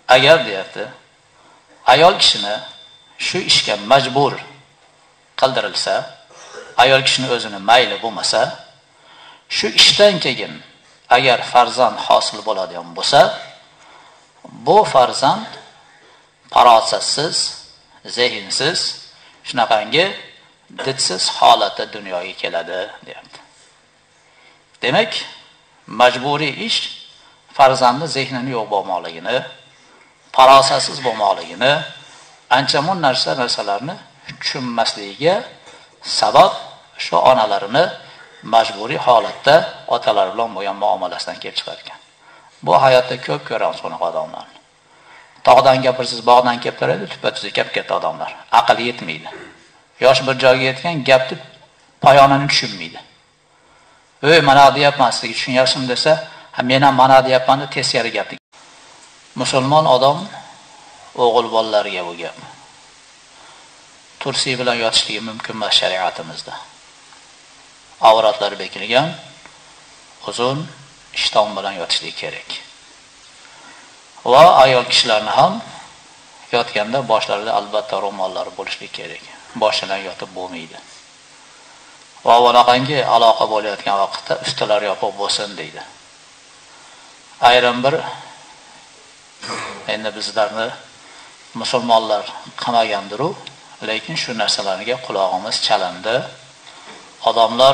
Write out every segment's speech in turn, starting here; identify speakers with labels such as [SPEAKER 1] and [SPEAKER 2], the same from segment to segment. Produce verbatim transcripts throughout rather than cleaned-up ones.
[SPEAKER 1] agar deyapti, ayol kishini shu ishga majbur qildirilsa, ayol kishining o'zini mayli bo'lmasa, shu ishdan keyin agar farzand hosil bo'ladigan bo'lsa, bu farzand farosatsiz, zehnsiz, shunaqangi didsiz holatda dunyoga keladi, deyapti. Demak, majburiy ish farzandni zehnini yo'q bo'lmoqligini, farosatsiz bo'lmoqligini, anchamun narsa narsalarni tushunmasligiga sabab shu onalarini majburiy holatda otalar bilan bo'lgan muomalasidan kelib chiqar ekan. Bu hayotda ko'p ko'ramiz bunaqa odamlarni. Tog'dan gapirsiz, bog'dan kelib turadi, tupa-tuzuk gap ketdi odamlar. Aql yetmaydi. Yosh bir joyga yetgan gapni poyonini tushunmaydi. "Ey, mana deyapman sizga, tushunyapsizmi?" desa, "Ha, men ham mana deyapman" deb teskari gapni. Musulmon odam o'g'il bolalariga bu gap. Tursi bilan yotishligi mumkin emas shariatimizda. Avratlari bekilgan, uzun ishton bilan yotishligi kerak. Va ayol kishilarni ham yotganda boshlarida albatta ro'mollari bo'lishi kerak. Boshidan yotib bo'lmaydi. Va bunaqangi aloqa bo'layotgan vaqtda ustilari yopiq bo'lsin deydi. Ayrim bir endi bizlarni musulmonlar qamagandir, lekin shu narsalarga quloqimiz chalindi. Odamlar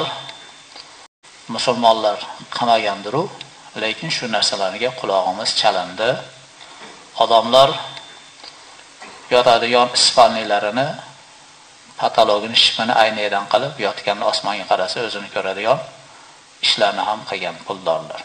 [SPEAKER 1] musulmonlar qamagandir, lekin shu narsalarga quloqimiz chalindi. Odamlar yotadigan ispanlilarini patologini shifini aynadan qilib yotganda osmonga qarasa o'zini ko'radigan ishlarni ham qilgan puldorlar.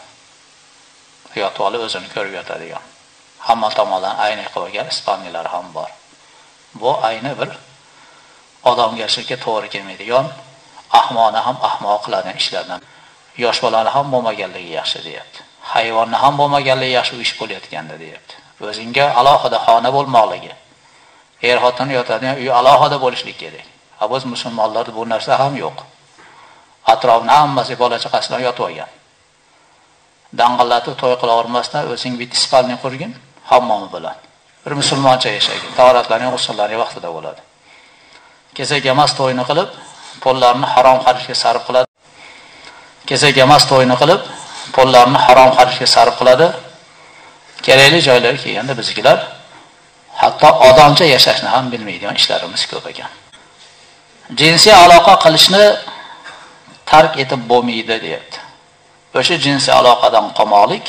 [SPEAKER 1] Yotib olib o'zini ko'rib yotadigan. Hamma tomondan ayna qo'ygan ispanlilar ham bor. Bu ayni bir odamgarchilikka to'g'ri kelmaydigan, ahmoqni ham ahmoq qiladigan ishlardan. Yosh bolani ham bo'lmaganligi yaxshi deyapti. Hayvonni ham bo'lmaganligi yaxshi ish bo'layotganda deyapti. O'zingga alohida xona bo'lmoqligi. Er xotin yotadigan uy alohida bo'lishi kerak. Ha, biz musulmonlarda bu narsa ham yo'q. Atrofni hammasi bola chaqasi bilan yotib olgan. Dang'illatib to'y qila olmasdan o'zing bitta spalni qurgin, hammomi bilan. Bir musulmoncha yashagin. Tahoratlarning, g'usullarining vaqtida bo'ladi. Kesak emas to'yini qilib, pullarni harom xarajga sarf qiladi. Kesak emas to'yini qilib, pullarni harom xarajga sarf qiladi. Kerakli joylarga kelganda bizgilar hatto odamcha yashashni ham bilmaydigan ishlarimiz ko'p ekan. Jinsiy aloqa qilishni tark etib bo'lmaydi, deyapti. O'sha jinsiy aloqadan qolmoqlik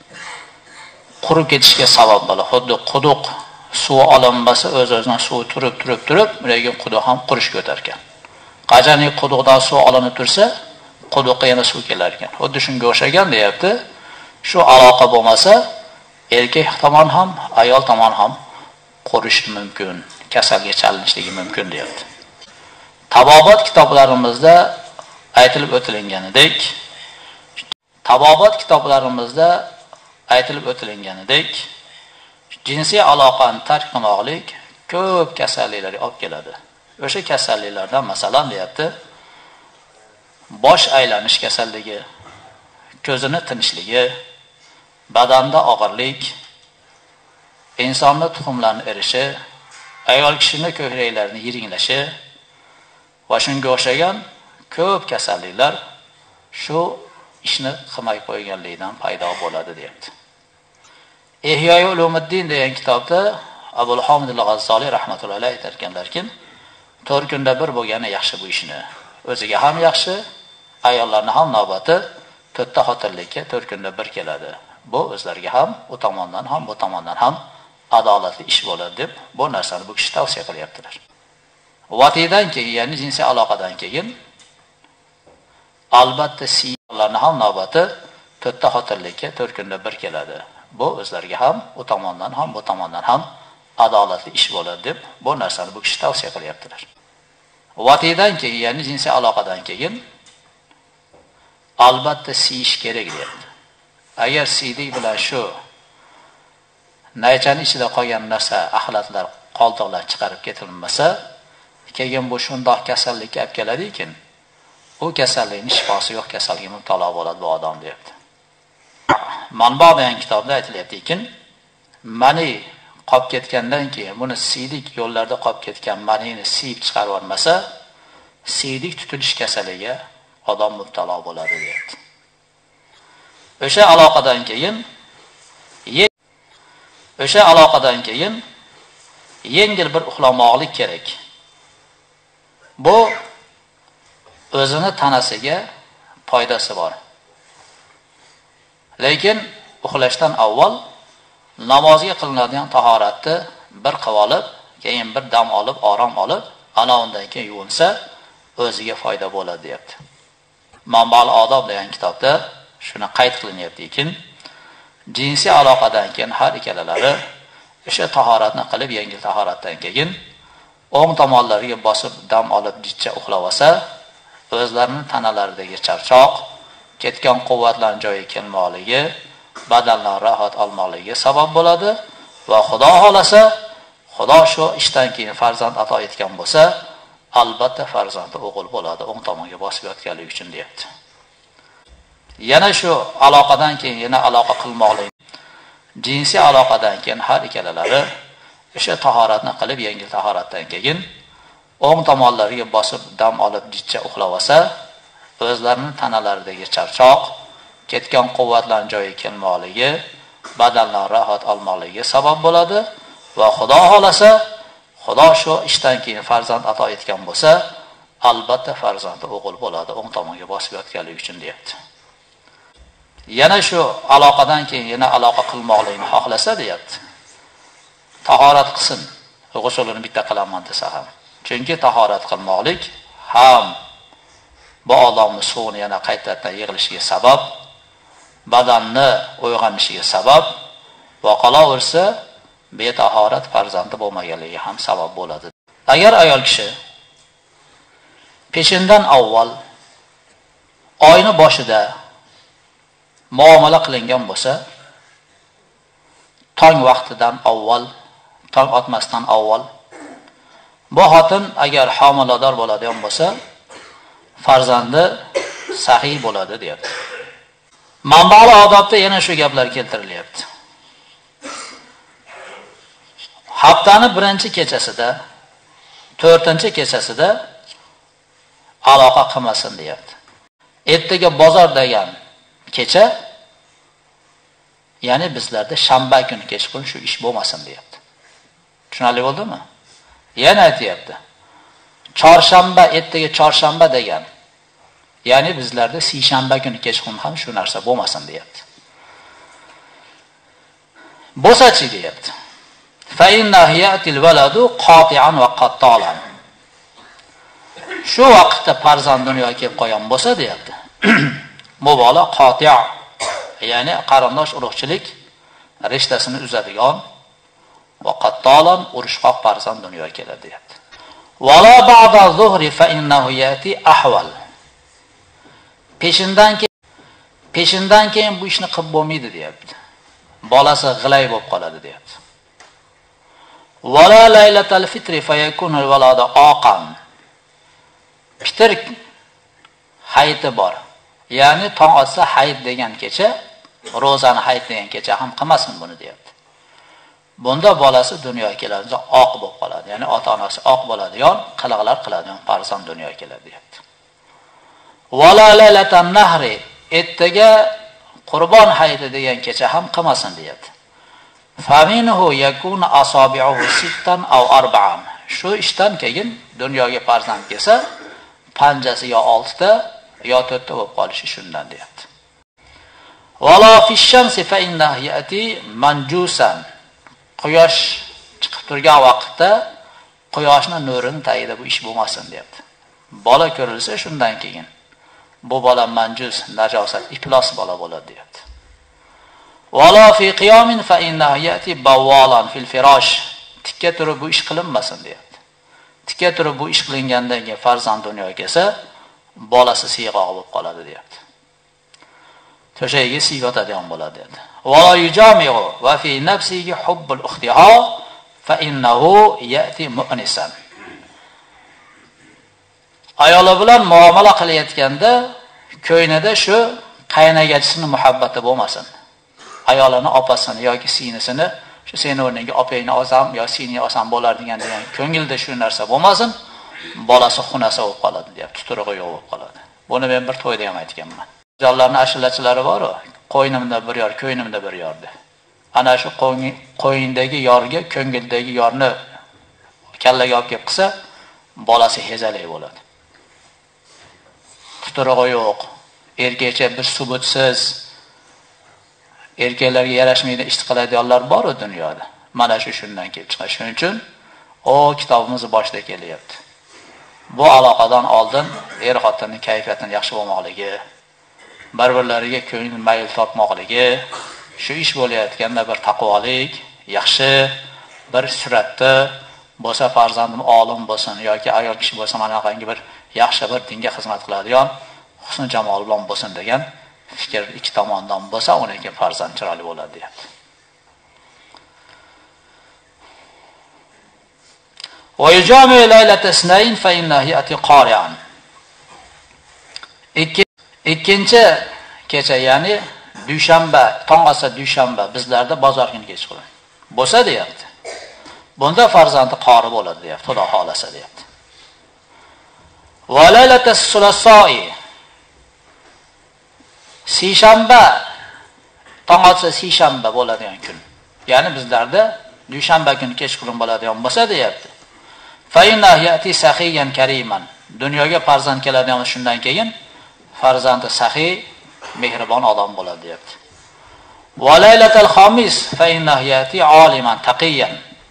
[SPEAKER 1] qurib ketishga sabab bo'ladi. Xuddi quduq suv olinmasa o'z-o'zidan suv turib turib turib, lekin quduq ham qurishga o'tar ekan. Qachonki quduqdan suv olinib tursa, quduqqa yana suv kelar ekan. Xuddi shunga o'xshagan, deyapti. Shu aloqa bo'lmasa, erkak tomon ham, ayol tomon ham qurishi mumkin, kasalga chalinishligi mumkin, deyapti. Tabobat kitoblarimizda aytilib o'tilganidek, Tabobat kitoblarimizda aytilib o'tilganidek, jinsiy aloqani tark qilmoqlik ko'p kasalliklarga olib keladi. O'sha kasalliklardan masalan deyapti, bosh aylanish kasalligi, ko'zini tinishligi, badanda og'irlik, insonning tuxumlarini erishi, ayol kishining ko'kraklarini yiringlashi va shunga o'xshagan ko'p kasalliklar shu ishni qilmay qo'yganlikdan paydo bo'ladi, deyapti. Ihyo Ulumuddin degan kitobda Abul Hamid al-G'azzoliy rahmatullohi alayhi aytganlarki, to'rt kunda bir bo'lgani yaxshi bu ishni. O'ziga ham yaxshi, ayollarning ham navbati to'rtta xotirlikka to'rt kunda bir keladi. Bu o'zlariga ham, u tomondan ham, bu tomondan ham adolatli ish bo'ladi deb bu narsani bu kishi tavsiya qilyaptilar. Vatidan keyin, ya'ni jinsiy aloqadan keyin albatta siylarning ham navbati to'rtta xotirlikka to'rt kunda bir keladi. Bu o'zlariga ham, u tomondan ham, bu tomondan ham adolatli ish bo'ladi deb bu narsani bu kishi tavsiya qilyaptilar. Vatidan keyin, ya'ni jinsiy aloqadan keyin albatta siyish kerak deyapti. Agar siydik bilan shu naychaning ichida qolgan narsa, axlatlar, qoldiqlar chiqarib ketilmasa, keyin bu shundoq kasallikka olib keladi-ki, u kasallikning shifosi yo'q kasallikka mubtalo bo'ladi bu odam, deyapti. Manba degan kitobda aytilyapti-ki, mani qolib ketgandan keyin buni siydik yo'llarda qolib ketgan manini siyib chiqarib olmasa, siydik tutilish kasaliga odam mubtalo bo'ladi deydi. O'sha aloqadan keyin o'sha aloqadan keyin yengil bir uxlamoqlik kerak. Bu o'zini tanasiga foydasi bor. Lekin uxlashdan avval namozga qilinadigan tahoratni bir qilib olib, keyin bir dam olib, orom olib, ana undan keyin yuvinsa, o'ziga foyda bo'ladi deyapti. Manbal odob degan kitobda shuni qayd qilinyapti ekan, jinsiy aloqadan keyin har ikkalalari o'sha tahoratni qilib, yengil tahoratdan keyin o'ng tomonlariga bosib dam olib jichcha uxlab olsa, o'zlarining tanalaridagi charchoq, ketgan quvvatlarning joyiga kelmoqligi, badanlar rahat olmoqligiga sabab bo'ladi va Xudo xolasa, Xudo shu ishdan keyin farzand ato etgan bo'lsa, albatta farzandi o'g'il bo'ladi, o'ng tomonga bosib yotganligi uchun deyapti. Yana shu aloqadan keyin yana aloqa qilmoqlik. Jinsiy aloqadan keyin har ikkalalari o'sha tahoratni qilib, yengil tahoratdan keyin o'ng tomonlariga bosib dam olib jichcha uxlab olsa, o'zlarining tanalaridagi charchoq, ketgan quvvatlarning joyiga kelmoqligi, badanlar rahat olmoqligiga sabab bo'ladi va Xudo xolasa, Xudo shu ishdan keyin farzand ato etgan bo'lsa, albatta farzandi o'g'il bo'ladi, o'ng tomonga bosib yotganligi uchun deyapti. Yana shu aloqadan keyin yana aloqa qilmoqlikni xohlasa deyapti. Tahorat qilsin, g'usulini bitta qilaman desa ham. Chunki tahorat qilmoqlik ham bu odamning suvini yana qaytadan yig'ilishiga sabab, badanni uyg'onishiga sabab va qolaversa, betahorat farzandi bo'lmaganligi ham sabab bo'ladi. Agar ayol kishi peshindan avval oyni boshida muomala qilingan bo'lsa, tong vaqtidan avval, tong otmasdan avval, bu xotin agar homilador bo'ladigan bo'lsa, farzandi sahiy bo'ladi deyapti. Manbali odobda yana shu gaplar keltirilyapti. Haftaning birinchi kechasida, to'rtinchi kechasida aloqa qilmasin deyapti. Ertaga bozor degan kecha, ya'ni bizlarda shanba kuni kechqurun shu ish bo'lmasin deyapti. Tushunarli bo'ldimi? Yana aytayapti. Chorshanba, ertaga chorshanba degan, ya'ni bizlarda seshanba kuni kechqurun ham shu narsa bo'lmasin deyapti. Bo'sachi deyapti. Fa innahu ya'til waladu qati'an va qattalan. Shu vaqtda farzand dunyoga kelib qolgan bo'lsa deyapti. Bu bola qati', ya'ni qarindosh urug'chilik rishtasini uzadigan va qattalan urushqoq farzand dunyoga keladi deyapti. Wala ba'da zuhri fa innahu ya'ti ahwal. Peshindan keyin peshindan keyin bu ishni qilib bo'lmaydi deyapti. Bolasi g'ilay bo'lib qoladi deyapti. Wala laylatal fitri fa yakunu al-waladu aqan. Fitr hayiti bor. Ya'ni tong otsa hayit degan kecha, ro'zani hayit degan kecha ham qilmasin buni deyapti. Bunda bolasi dunyoga keladi, oq bo'lib qoladi. Ya'ni ota-onasi oq bo'ladigan, qiliqlar qiladigan farzand dunyoga keladi deyapti. Wala laylatan nahri, ertaga Qurbon hayiti degan kecha ham qilmasin deyapti. Faminhu yakunu asabi'uhu sittan aw arba'an. Shu ishdan keyin dunyoga farzand kelsa, panjasi yo oltita yo to'rtta bo'lib qolishi shundan deyapti. Wala fi shamsi fa innahu ya'ti manjusan. Quyosh chiqib turgan vaqtda quyoshning nurining tagida bu ish bo'lmasin deyapti. Bola ko'rilsa shundan keyin bu bola manjus, najosat, iflos bola bo'ladi deyapti. Wala fi qiyamin fa innahu ya'ti bawalan fil firash. Tikka turib bu ish qilinmasin deyapti. Tikka turib bu ish qilingandan keyin farzand dunyoga kelsa, bolasi siyg'oq bo'lib qoladi deyapti. To'shagiga siyg'otadigan bo'ladi dedi. Wala yujami'u va fi nafsihi hubbul ukhtiha fa innahu ya'ti mu'nisan. Ayoli bilan muomala qilayotganda ko'ynida shu qaynagachisini muhabbati bo'lmasin. Ayolini opasini yoki singlisini shu seni o'rniga opangni olsam yo seni olsam bo'lar degan degan ko'ngilda shu narsa bo'lmasin, bolasi xunasa bo'lib qoladi, deyapti, tuturug'i yo'q bo'lib qoladi. Buni men bir to'yda ham aytganman. Jonlarning ashulachilari bor-ku, qo'ynimda bir yor, ko'ynimda bir yor deb. Ana shu qo'yindagi yorga ko'ngildagi yorni kallaga olib kelib qilsa, bolasi hezalay bo'ladi. Tuturug'i yo'q, erkakcha bir subutsiz, erkaklarga yarashmaydi ish qiladiganlar bor-ku dunyoda. Mana shu shundan kelib chiqadi. Shuning uchun o kitobimiz boshida kelyapti. Bu aloqadan oldin er xotinning kayfiyatini yaxshi bo'lmoqligi, bir-birlariga ko'ngil mayl topmoqligi, shu ish bo'layotganda bir taqvolik, yaxshi bir suratda bo'lsa, farzandim olim bo'lsin yoki ayol kishi bo'lsa, mana qangi bir yaxshi bir dinga xizmat qiladigan, husn jamol bilan bo'lsin degan fikr ikki tomondan bo'lsa, undan keyin farzand chiroyli bo'ladi, deyapti. Wa yujami laylata isnayn fa innahu yati qari'an. Ikkinchi kecha, ya'ni dushanba, tong otsa dushanba bizlarda bozor kuni kechqurun bo'lsa, deyapti. Bunda farzandi qori bo'ladi, deyapti, Xudo xolasa, deyapti. Va laylata sulasoi, seshanba, tong otsa seshanba bo'ladigan kun. Ya'ni bizlarda dushanba kuni kechqurun bo'ladigan bo'lsa, deyapti. Fa innahu yati sahiyan kariman. Dunyoga farzand keladigan shundan keyin farzandi sahiy, mehribon odam bo'ladi, deyapti. Va laylatul khamis fa innahu yati aliman taqiyan.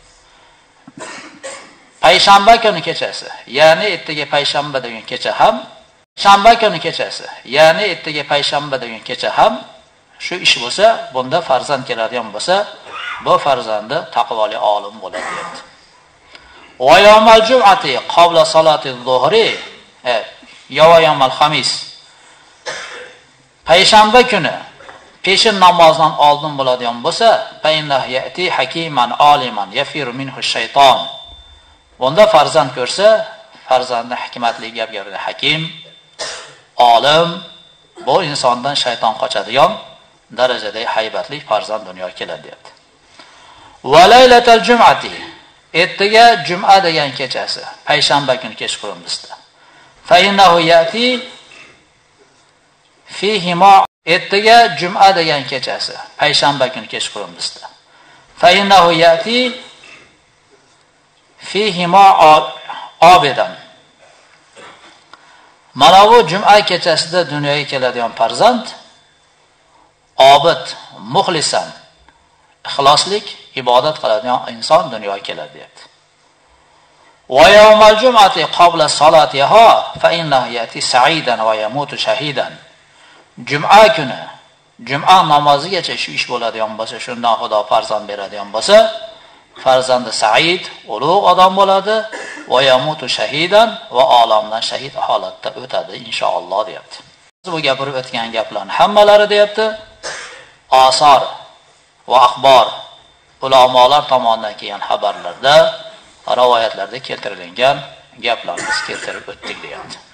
[SPEAKER 1] Payshanba kuni kechasi, ya'ni ertaga payshanba degan kecha ham, shanba kuni kechasi, ya'ni ertaga payshanba degan kecha ham shu ish bo'lsa, bunda farzand keladigan bo'lsa, bu farzandi taqvoli olim bo'ladi, deyapti. Va yawmal jum'ati qabla salati az-zuhri, yo yawmal khamis, payshanba kuni peshin namozidan oldin bo'ladigan bo'lsa, fa innahu yati hakiman aliman yafiru minhu shayton. Bunda farzand ko'rsa, farzandi hikmatli gap gapiradi, hakim, olim, bu insondan shayton qochadigan darajada haybatli farzand dunyoga keladi, deyapti. Va laylatul jum'ati, ertaga juma degan kechasi, payshanba kuni kechqurun bizda. Fa innahu yati fihi ma, ertaga juma degan kechasi, payshanba kuni kechqurun bizda. Fa innahu yati fihi ma abidan. Mana bu juma kechasida dunyoga keladigan farzand obid, muxlisan, ixloslik, ibodat qiladigan inson dunyoga keladi, deyapti. Wa yawmal jum'ati qabla salatiha fa innahu yati sa'idan wa yamutu shahidan. Juma kuni, juma namozigacha shu ish bo'ladigan bo'lsa, shundan Xudo farzand beradigan bo'lsa, farzandi Said, ulug' odam bo'ladi, va yamutu shahidan, va olamdan shahid holatda o'tadi inshaalloh, deyapti. Bu gapirib o'tgan gaplarning hammalari, deyapti, asar va axbor, ulamolar tomonidan kelgan xabarlarda, rivoyatlarda keltirilgan gaplarni keltirib o'tdik, deyapti.